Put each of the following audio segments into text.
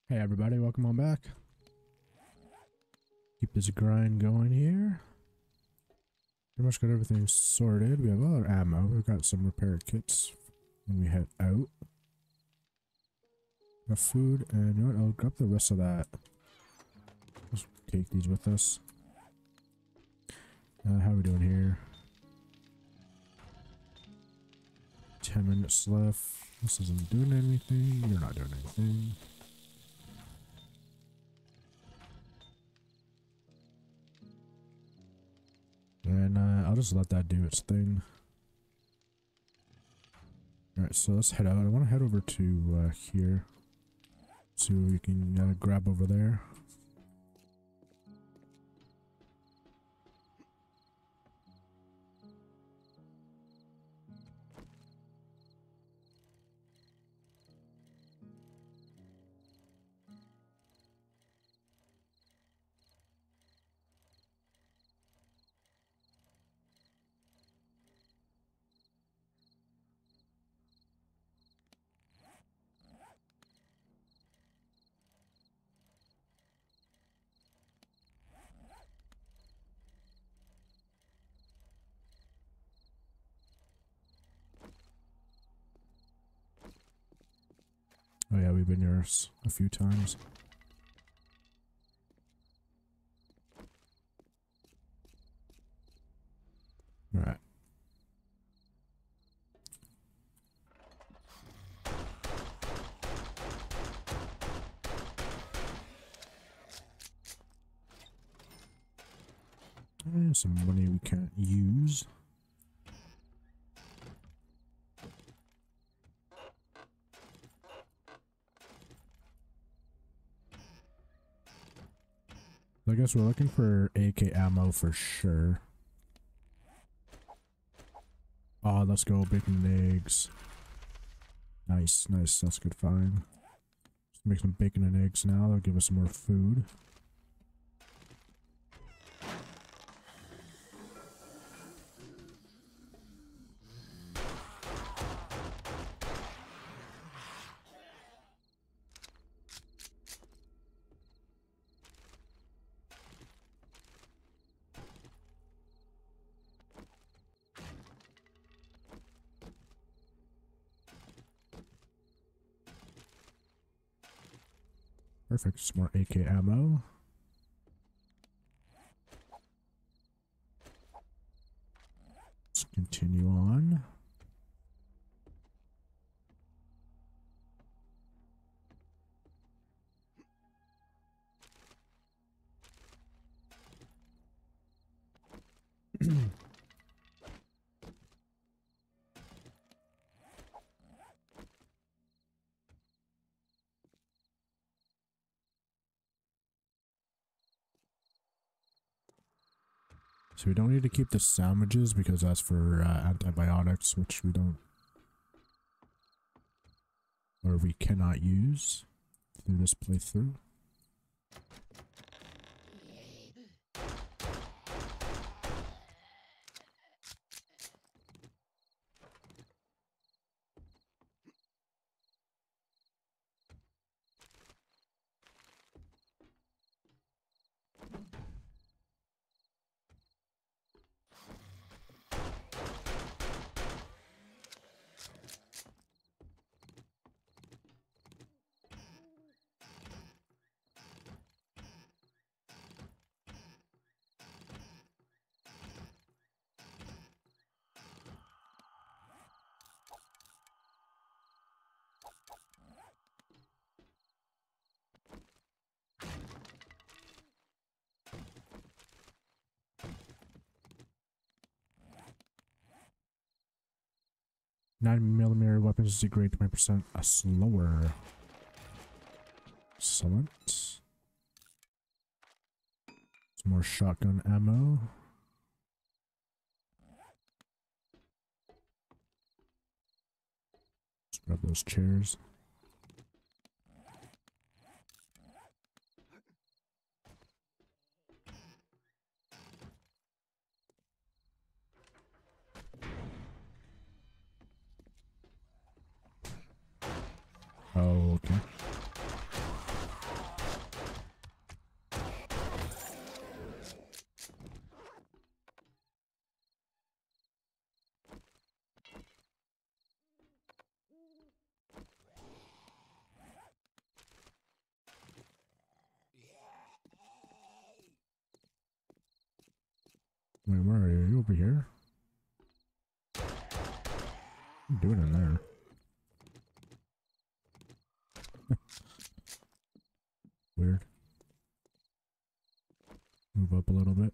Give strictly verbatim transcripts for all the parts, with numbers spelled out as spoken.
Hey everybody, welcome on back. Keep this grind going here. Pretty much got everything sorted. We have all our ammo. We've got some repair kits when we head out. Got food, and you know what? I'll grab the rest of that. Let's take these with us. Uh, how are we doing here? Ten minutes left. This isn't doing anything. You're not doing anything. And uh, I'll just let that do its thing. Alright, so let's head out. I want to head over to uh, here. See what we can uh, grab over there. Oh yeah, we've been here a few times. Alright. And some money we can't use. I guess we're looking for A K ammo for sure. Oh, let's go bacon and eggs. Nice, nice. That's good find. Let's make some bacon and eggs now. That'll give us some more food. Perfect. Some more A K ammo. Let's continue on. So we don't need to keep the sandwiches because that's for uh, antibiotics, which we don't, or we cannot use through this playthrough. nine millimeter weapons degrade twenty percent slower. Excellent. Some more shotgun ammo. Let's grab those chairs. Oh, okay. Wait, where are you? Are you over here? What are you doing in there? Weird. Move up a little bit.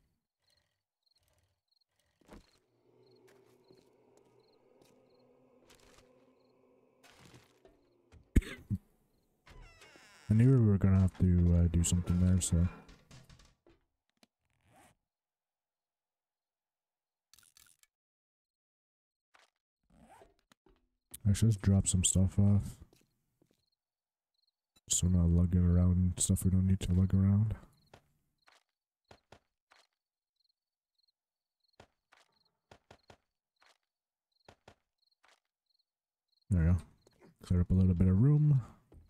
I knew we were gonna have to uh, do something there, so. Actually, let's drop some stuff off. So we're not lugging around stuff we don't need to lug around. There we go. Clear up a little bit of room.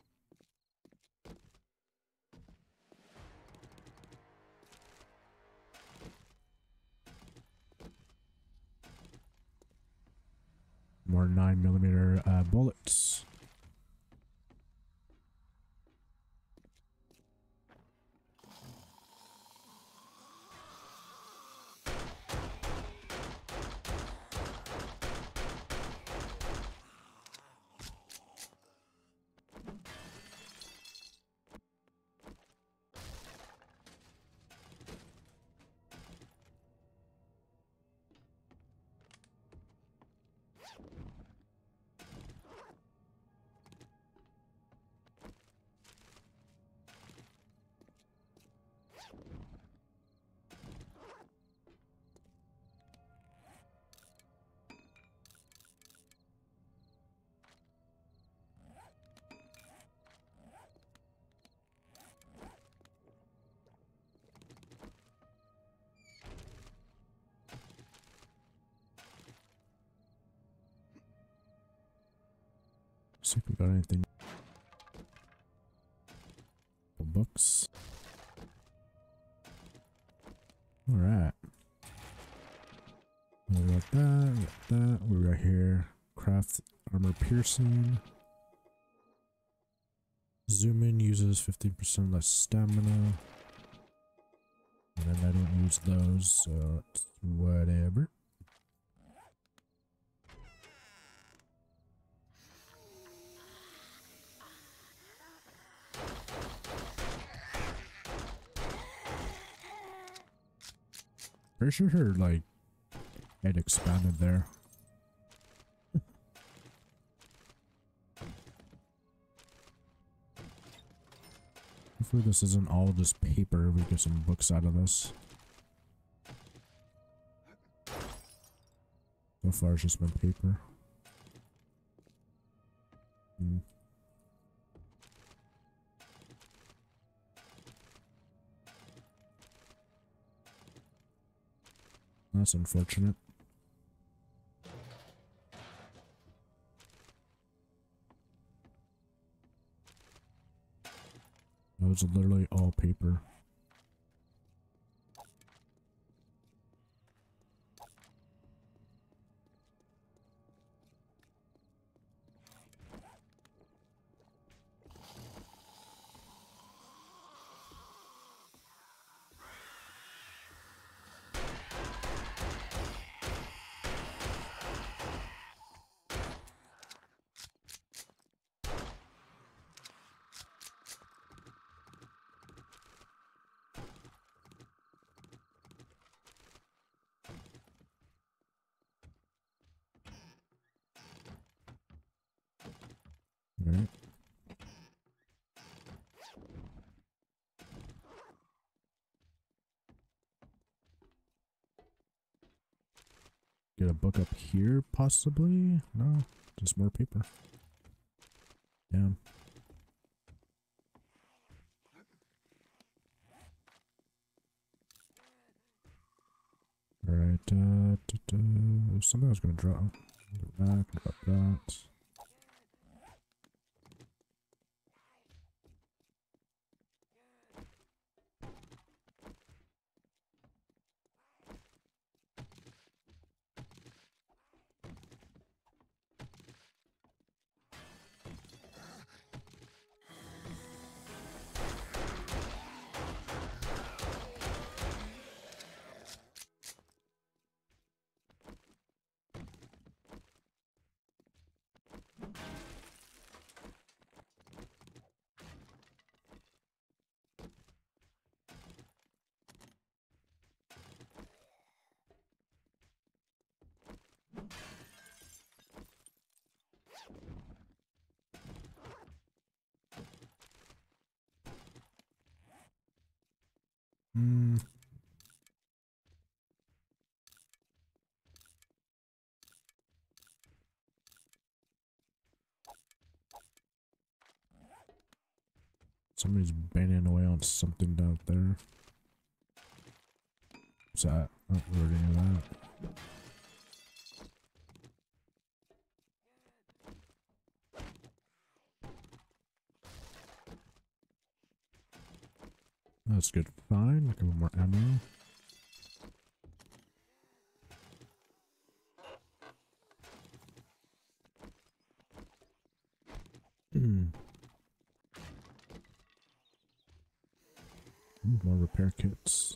More nine millimeter uh, bullets. See if we got anything. Books. Alright. We got that, we got that. We got here. Craft armor piercing. Zoom in uses fifteen percent less stamina. And then I don't use those, so it's whatever. Pretty sure her, like, head expanded there. Hopefully this isn't all just paper. We get some books out of this. So far it's just been paper. Hmm. That's unfortunate. That was literally all paper. Alright. Get a book up here, possibly? No, just more paper. Damn. Alright, uh, da, da, there's something I was gonna drop. Go back, drop that. Mm. Somebody's banging away on something down there. What's that? Oh, we already knew that. That's good. Fine. Give him more ammo. Hmm. More repair kits.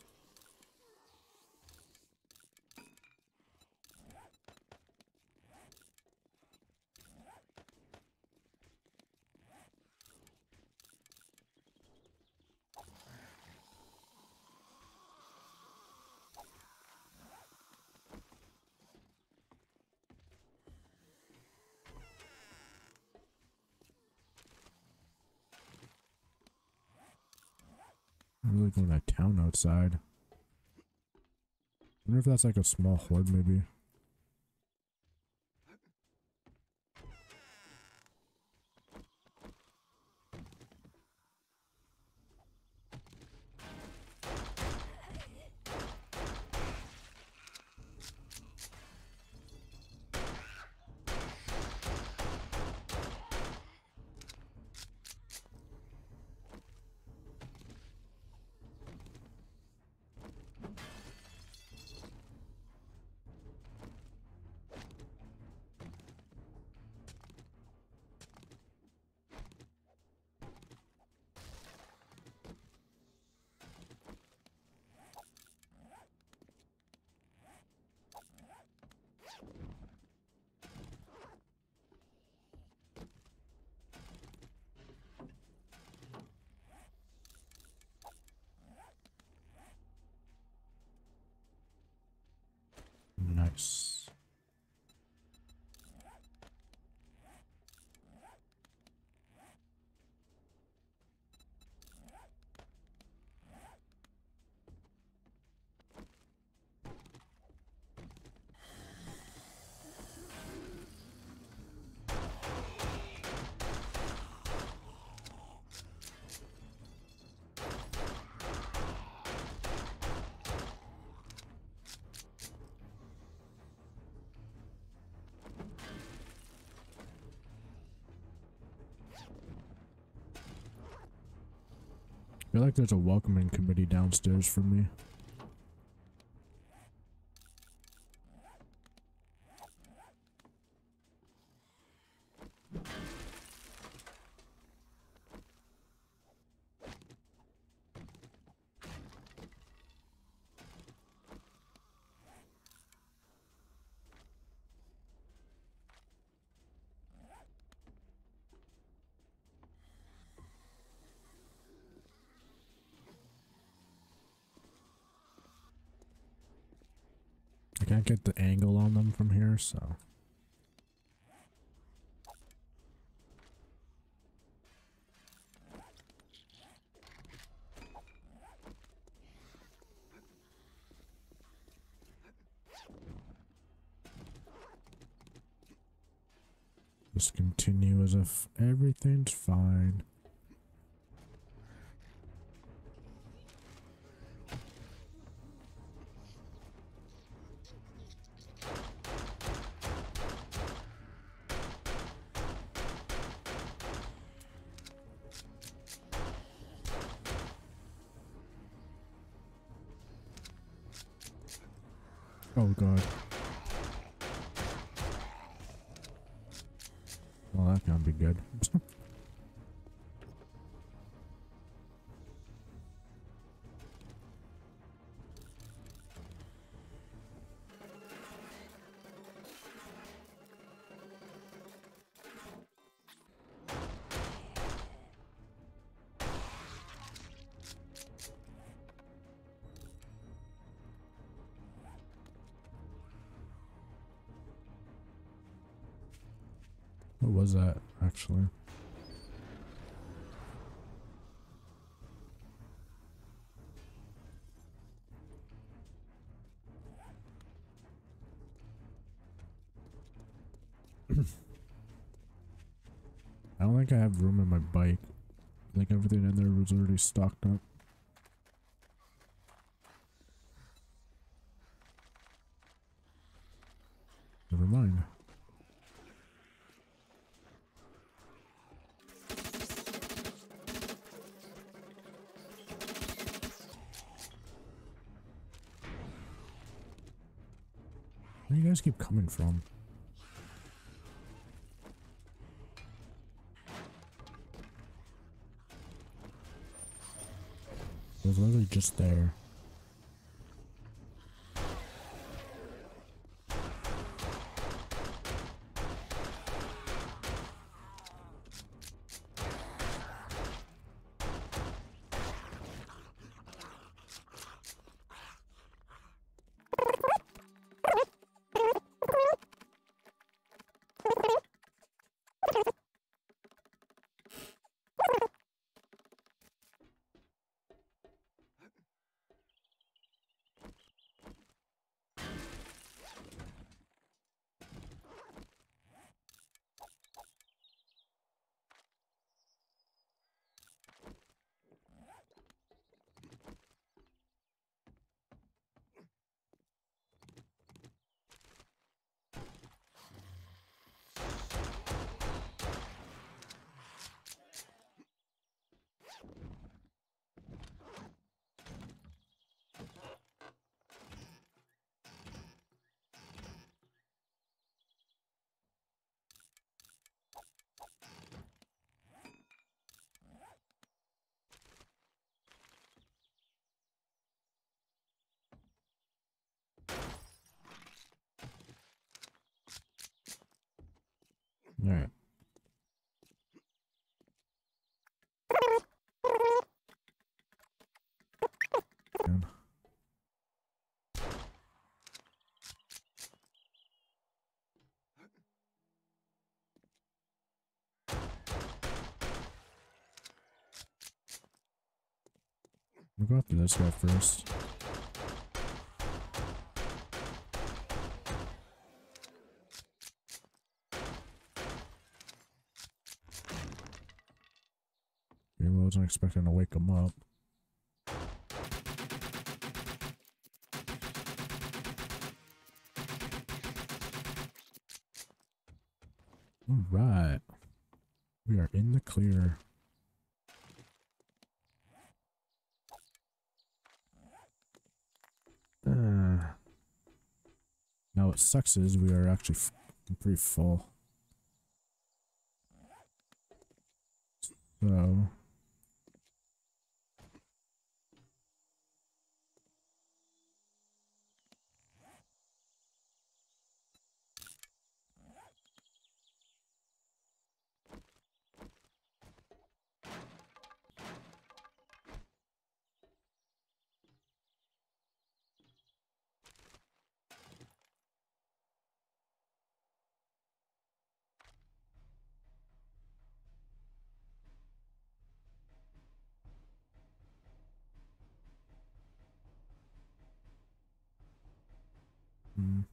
I'm really going to town outside. I wonder if that's like a small horde, maybe. Nice. I feel like there's a welcoming committee downstairs for me. I can't get the angle on them from here, so. Just continue as if everything's fine. Oh god. Well, that can't be good. What was that, actually? think I have room in my bike. I think everything in there was already stocked up. Never mind. Where do you guys keep coming from? It was literally just there. Alright. We'll go after this guy first. I wasn't expecting to wake him up. Alright. We are in the clear. Uh, now what sucks is we are actually f pretty full. So... Hmm.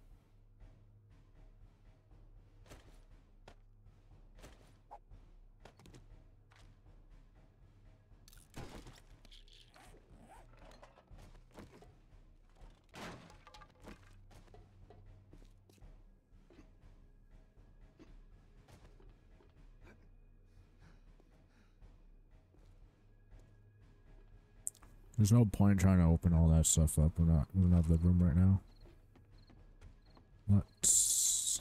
There's no point trying to open all that stuff up. We're not, we don't have the room right now. Let's...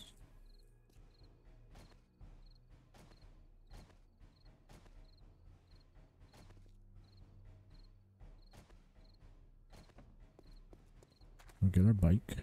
We'll get our bike.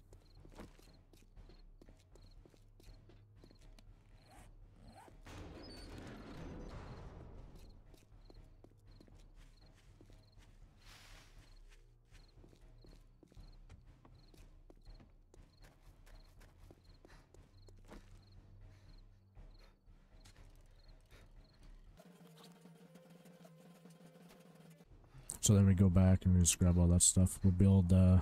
So then we go back and we just grab all that stuff. We'll build, uh...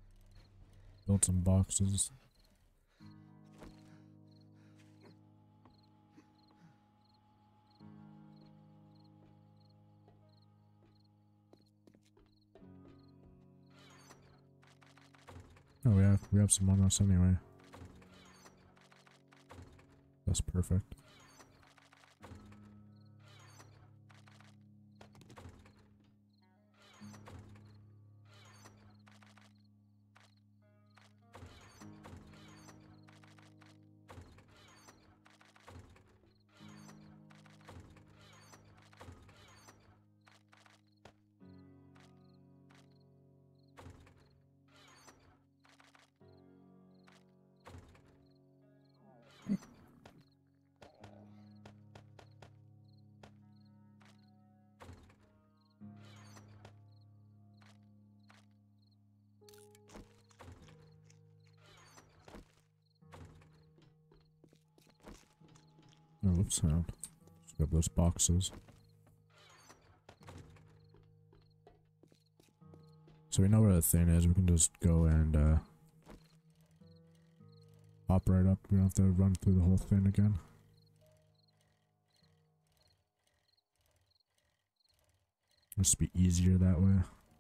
build some boxes. Oh, we have we have some on us anyway. That's perfect. Oh, whoops, no. Just grab those boxes. So we know where the thing is, we can just go and uh, hop right up. We don't have to run through the whole thing again. Must be easier that way.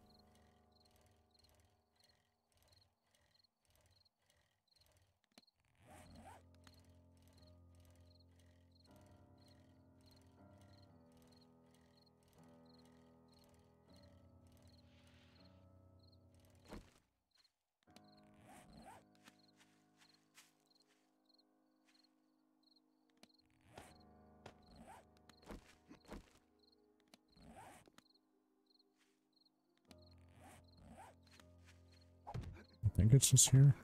I think it's just here.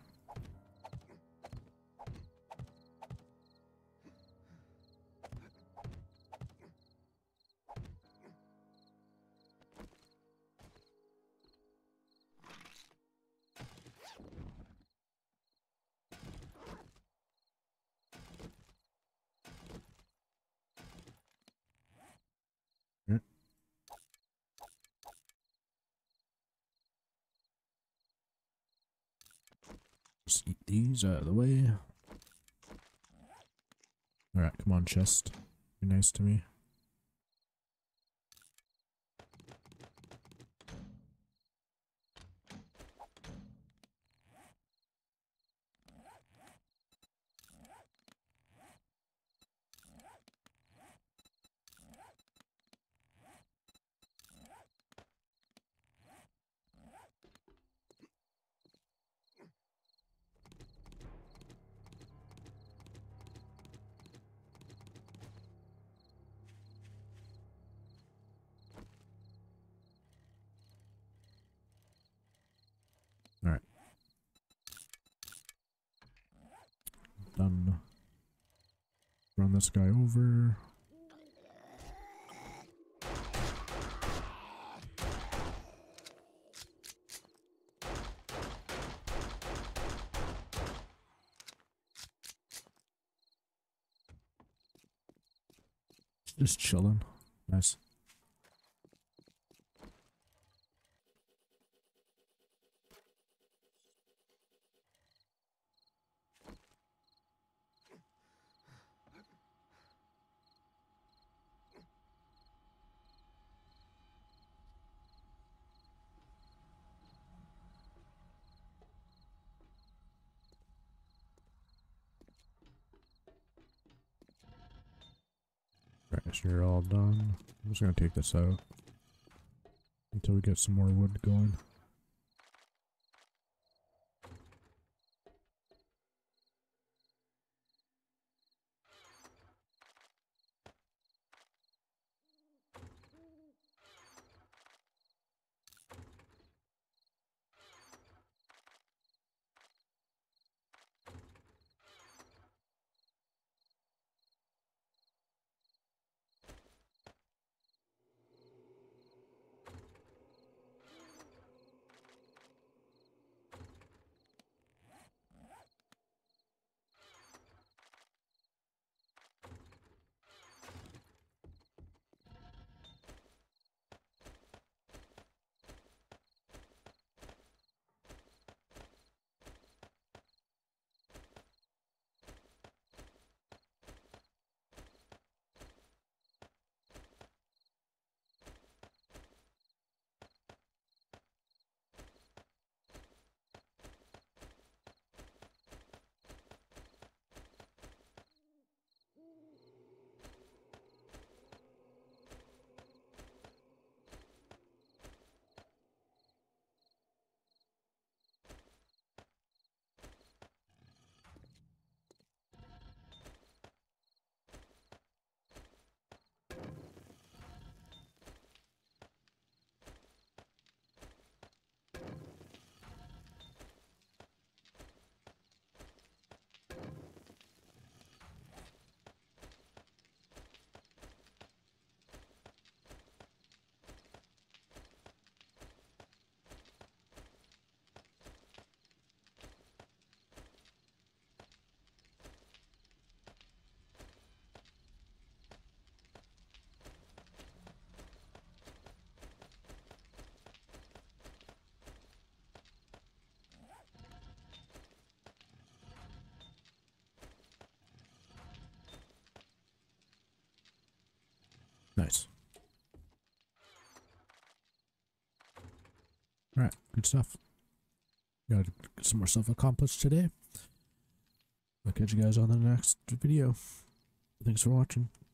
Yeah. Just eat these out of the way. Alright, come on, chest. Be nice to me. Alright. Done. Run this guy over. Just chilling. Nice. Alright, so you're all done. I'm just gonna take this out until we get some more wood going. Nice. Alright, good stuff. Gotta get some more stuff accomplished today. I'll catch you guys on the next video. Thanks for watching.